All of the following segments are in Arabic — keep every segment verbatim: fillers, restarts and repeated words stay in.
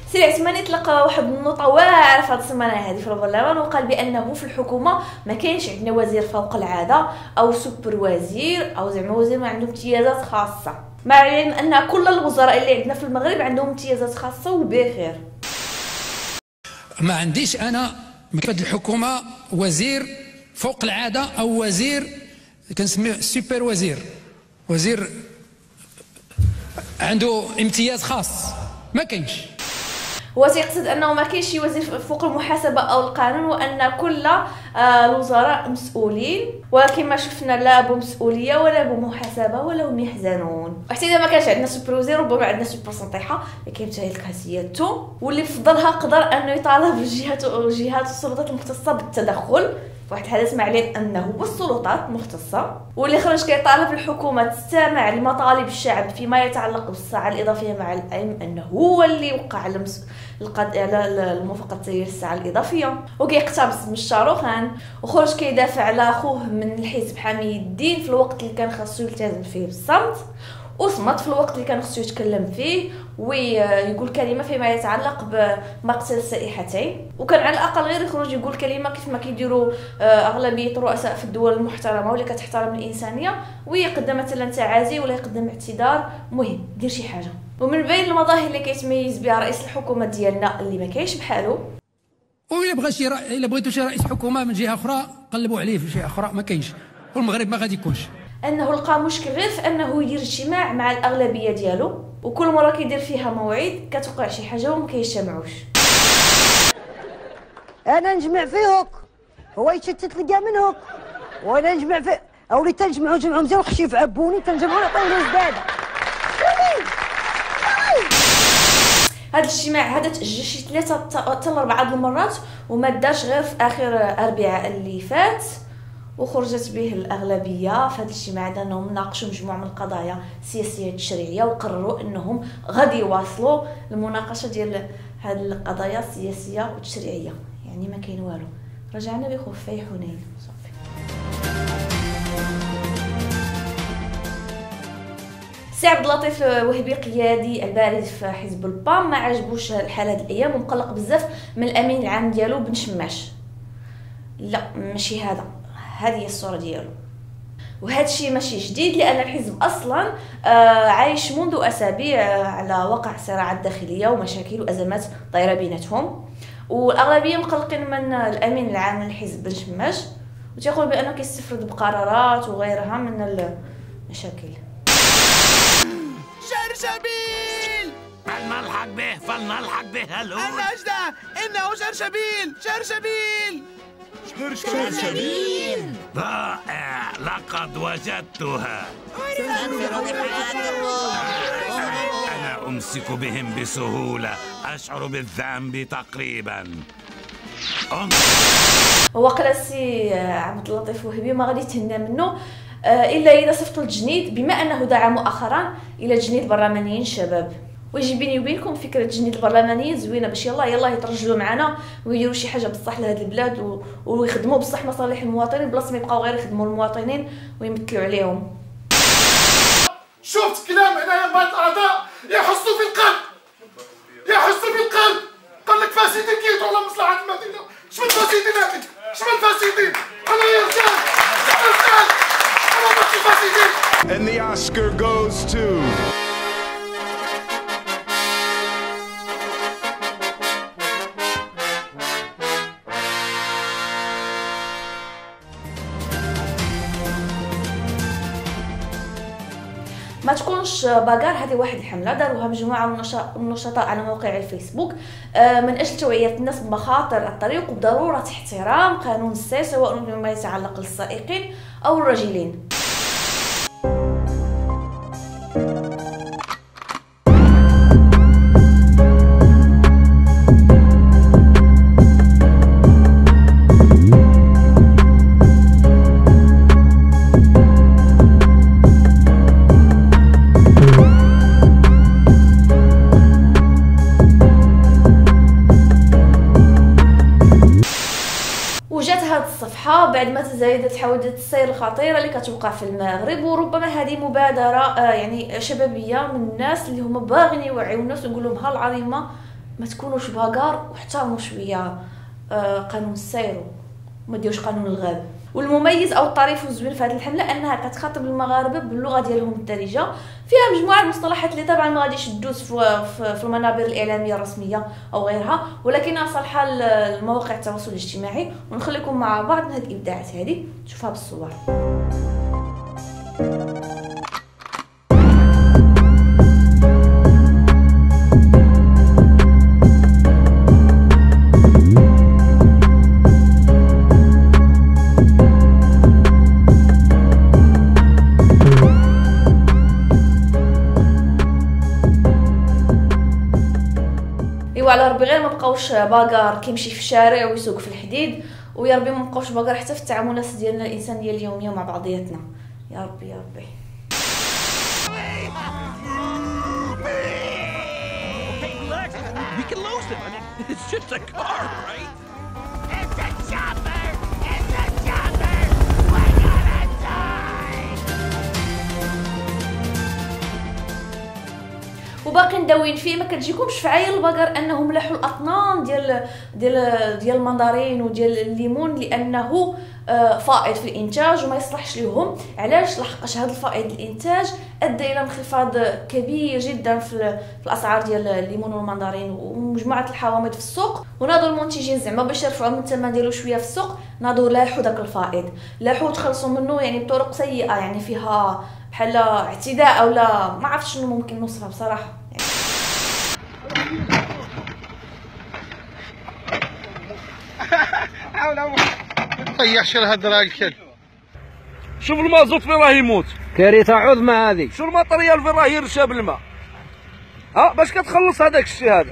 سي العثماني تلقى واحد النقطه واعره في هذه السيمانه هذه في البرلمان، وقال بانه في الحكومه ما كاينش عندنا وزير فوق العاده او سوبر وزير او زعما وزير ما عنده امتيازات خاصه، مع العلم ان كل الوزراء اللي عندنا في المغرب عندهم امتيازات خاصه وبخير. ما عنديش انا في الحكومه وزير فوق العاده او وزير كنسميه سوبر وزير، وزير عنده امتياز خاص، ما كاينش. هو تيقصد انه ما كاينش شي وزير فوق المحاسبه او القانون، وان كل الوزراء مسؤولين، ولكن ما شفنا لا بمسؤوليه ولا بمحاسبه ولا هم يحزنون. وحتى اذا ما كانش عندنا سوبر وزير ربما عندنا سوبر سطيحه اللي كيمتهن كاسياتو، واللي فضلها قدر انه يطالب الجهات الجهات والسلطات المختصه بالتدخل واحد الحدث معلن انه والسلطات مختصه، واللي خرج كيطالب الحكومه تستمع لمطالب الشعب فيما يتعلق بالساعه الاضافيه، مع العلم انه هو اللي وقع على على الموافقه تسيير الساعه الاضافيه، وكيقتبس من الشاروخان، وخرج كيدافع على اخوه من الحزب حامي الدين في الوقت اللي كان خاصو يلتزم فيه بالصمت، وصمت في الوقت اللي كان خصو يتكلم فيه ويقول كلمه فيما يتعلق بمقتل السائحتين، وكان على الاقل غير يخرج يقول كلمه كيف ما كيديروا اغلبيه الرؤساء في الدول المحترمه واللي كتحترم الانسانيه، ويقدم مثلا تعازي ولا يقدم اعتذار، مهم دير شي حاجه. ومن بين المظاهر اللي كيتميز بها رئيس الحكومه ديالنا اللي ما كاينش بحالو، وإلا بغى شي رأي الا بغيتو شي رئيس حكومه من جهه اخرى قلبوا عليه في جهه اخرى، ما كاينش، والمغرب ما غادي يكونش. انه لقى مشكل غير في انه يدير اجتماع مع الاغلبيه ديالو، وكل مره كيدير فيها موعد كتوقع شي حاجه وما كيجتمعوش. انا نجمع فيهك هو يتشتت لقى منهك، وانا نجمع في اولي تنجمعوا جمعوا مزيان خشيف عبوني تنجمعوا نعطيو له زباده. هذا الاجتماع هذا تاجل شي ثلاثه حتى لاربعه المرات وما دارش غير في اخر اربعاء اللي فات، وخرجت به الاغلبيه في هذا الاجتماع هذا انهم ناقشوا مجموعه من القضايا السياسيه التشريعيه، وقرروا انهم غادي يواصلوا المناقشه ديال هذه القضايا السياسيه والتشريعيه. يعني ما كاين والو، رجعنا بخفي حنين صافي. سي عبد اللطيف وهبي قيادي البارز في حزب البام ما عجبوش الحال هذه الايام، ومقلق بزاف من الامين العام ديالو بن شماش. لا ماشي هذا، هذه هي الصوره ديالو، وهذا الشيء ماشي جديد لان الحزب اصلا عايش منذ اسابيع على وقع صراعات داخليه ومشاكل وازمات طايره بيناتهم، والاغلبيه مقلقين من الامين العام للحزب بن شماش، وتيقول بانه كيستفرد بقرارات وغيرها من المشاكل. شرشبيل فلنلحق به فلنلحق به هلو النجدة إنه شرشبيل شرشبيل شرشبيل رائع، لقد وجدتها. أنا أمسك بهم بسهولة، أشعر بالذنب تقريبا. وقال السي عبد اللطيف وهبي ما غادي يتهنى منه الا اذا صفتوا التجنيد، بما انه دعا مؤخرا الى تجنيد البرلمانيين الشباب. ويجي بيني وبينكم فكره تجنيد البرلمانيين زوينه، باش يلاه يلاه يترجلوا معنا ويديروا شي حاجه بصح لهاد البلاد و... ويخدموا بصح مصالح المواطنين بلاصه ما يبقاو غير يخدموا المواطنين ويمثلوا عليهم. شفت كلام هنايا من بعض الاعضاء يحسوا في القلب، يحسوا في القلب. قال لك فاسدين كيدعوا على مصلحه المدينه. شمن فاسدين هذه؟ شمن فاسدين؟ انا يا رجال يا رجال انا ماشي فاسدين. And the Oscar goes to ما تكونش باغار. هذه واحد الحمله داروها مجموعه من النشطاء على موقع الفيسبوك من اجل توعيه الناس بمخاطر الطريق وبضروره احترام قانون السير سواء فيما يتعلق للسائقين او الراجلين. الصفحه بعد ما تزايدت حوادث السير الخطيره اللي كتوقع في المغرب، وربما هذه مبادره يعني شبابيه من الناس اللي هما باغيين يوعيو الناس ويقول لهم ها العظيمه ما تكونوش باقار واحترموا شويه آه قانون السير وما ديروش قانون الغاب. والمميز او الطريف والزوين في هذه الحمله انها كتخاطب المغاربه باللغه ديالهم الدارجه، فيها مجموعه المصطلحات اللي طبعا ما غاديش تدوز في, في المنابر الاعلاميه الرسميه او غيرها، ولكنها صالحه لمواقع التواصل الاجتماعي. ونخليكم مع بعض من هذه الابداعات هذه تشوفها بالصور. وعلى ربي غير ما بقاوش باقار كيمشي في الشارع ويسوق في الحديد، ويا ربي ما بقاوش باقار حتى في التعاملات ديالنا الانسانيه اليوميه مع بعضياتنا. يا ربي يا ربي. وباقي نداوين فيه ما كتجيكمش في عين البقر انهم لاحوا الاطنان ديال ديال ديال المندرين وديال الليمون لانه فائض في الانتاج وما يصلحش لهم. علاش؟ لحقاش هذا الفائض الانتاج ادى الى انخفاض كبير جدا في الاسعار ديال الليمون والمندرين ومجموعه الحوامض في السوق. وناضوا المنتجين زعما باش يرفعوا من الثمن ديالو شويه في السوق، ناضوا لاحوا داك الفائض، لاحوا تخلصوا منه يعني بطرق سيئه، يعني فيها بحال اعتداء او لا ما عرفتش شنو ممكن نوصفها بصراحه. طيحش الهدره الكل. شوف المازوت فين راه يموت، كارثه عظمى هذه. شوف الماتريال فين راه يرشى بالماء. ها باش كتخلص هذاك الشيء هذا.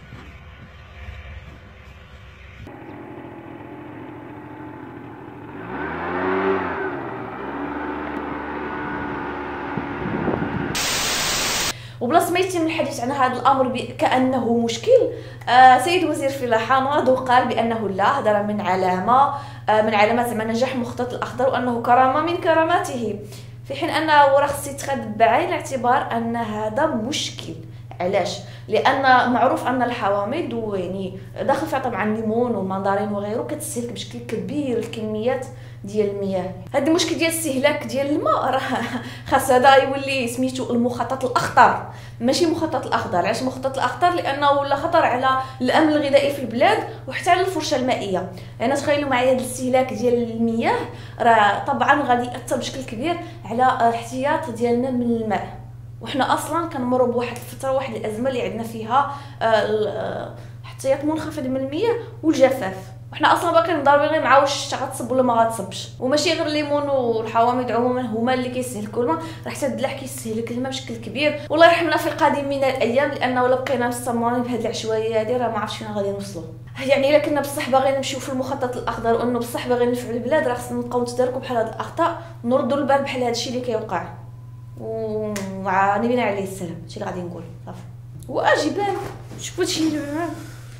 وبلاص ما يتم الحديث عن هذا الامر كانه مشكل، آه سيد وزير الفلاحه ناض وقال بانه لا، هذا من علامه آه من علامات زعما نجاح المخطط الاخضر وانه كرامه من كراماته، في حين انه راه خص يتخذ بعين الاعتبار ان هذا مشكل. علاش؟ لان معروف ان الحوامض ويعني داخل فيها طبعا الليمون والمندرين وغيره كتستهلك بشكل كبير الكميات ديال المياه. هذا المشكل ديال الاستهلاك ديال الماء راه خاص هذا يولي سميتو المخطط الاخضر ماشي مخطط الاخضر. علاش مخطط الاخضر؟ لانه ولا خطر على الامن الغذائي في البلاد وحتى على الفرشه المائيه. يعني تخيلوا معايا هذا الاستهلاك ديال المياه راه طبعا غادي ياثر بشكل كبير على الاحتياط ديالنا من الماء، وحنا اصلا كنمروا بواحد الفتره واحد الازمه اللي عندنا فيها احتياط منخفض من المياه والجفاف، وحنا اصلا باقي مضاربين غير مع واش غتصب ولا ما غتصبش. وماشي غير الليمون والحوامض عموما هما اللي كيستهلكوا الماء، راه حتى الدلع كيستهلك الماء بشكل كبير. والله يرحمنا في القادم من الايام، لانه ولا بقينا مستمرين بهذه العشوائيه هذه راه ما عرفتش فين غادي نوصلوا. يعني الا كنا بصح باغيين نمشيو في المخطط الاخضر وانه بصح باغيين نفعلوا البلاد، راه خصنا نبقاو نتداركوا بحال هاد الاخطاء ونردوا البال بحال هذا الشيء اللي كيوقع. ومع نبينا عليه السلام هادشي اللي غادي نقول صافي. واجبان شوفوا هادشي اللي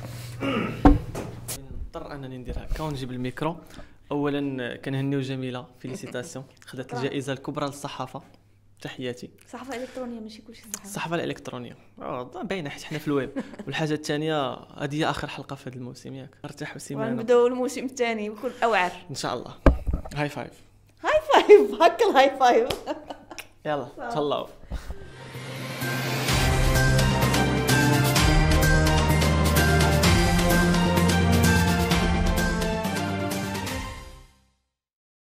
نضطر انني ندير هكا ونجيب الميكرو. اولا كنهنيو جميله، فيليسيتاسيون، خدات الجائزه الكبرى للصحافه، تحياتي. الصحافه الالكترونيه ماشي كلشي الصحافه. الصحافه الالكترونيه اه باينه حيت حنا في الويب. والحاجه الثانيه هذه هي اخر حلقه في هذا الموسم ياك، ارتاحوا سيمانه ونبداو الموسم الثاني بكل اوعار ان شاء الله. هاي فايف هاي فايف هكا الهاي فايف يلا تهلاو.